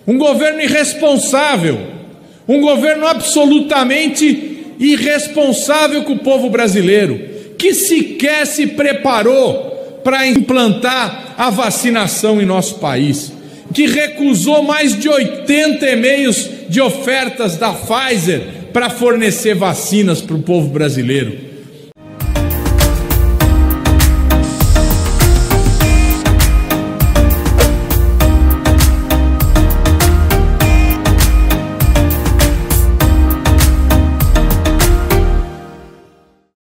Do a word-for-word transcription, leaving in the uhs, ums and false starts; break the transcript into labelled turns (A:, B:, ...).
A: um governo irresponsável, um governo absolutamente irresponsável com o povo brasileiro, que sequer se preparou para implantar a vacinação em nosso país, que recusou mais de oitenta e-mails de ofertas da Pfizer para fornecer vacinas para o povo brasileiro,